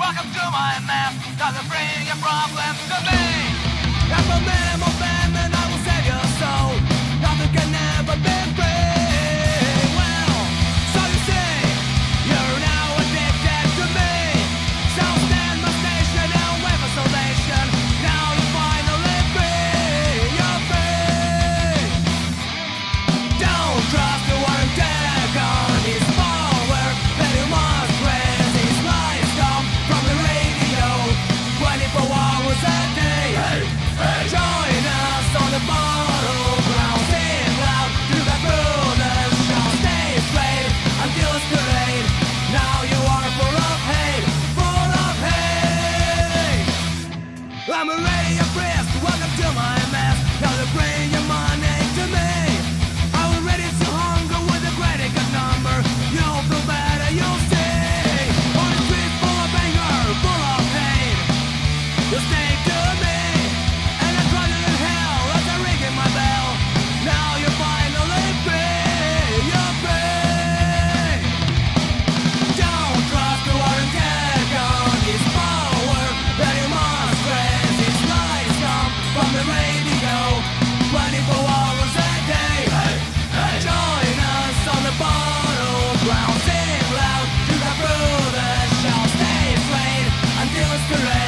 Welcome to my map, doesn't bring your problems to me. I'm a man, and I will save your soul. Nothing can ever be free. Well, so you see, you're now addicted to me. So stand my station and wait for salvation. Now you're finally free. You're free. Don't trust the one tag on his power. That you must raise his lies come from the radio 24 hours a day. Join us on the battleground. Sing loud, you got through the show. Stay straight until it's too late. Now you are full of hate, full of hate. I'm a radio priest, welcome to my mass. Now to bring your money to me. I was ready to hunger with a great good number. You'll feel better, you'll see. On the street full of anger, full of pain. You stay to me, and I run in hell as I ring in my bell. Now you're finally free, you're free. Don't trust the one tag on his power. That you must raise his lies come from the radio 24 hours a day. Join us on the battleground. Sing loud, you got through the show. Stay straight until it's too late.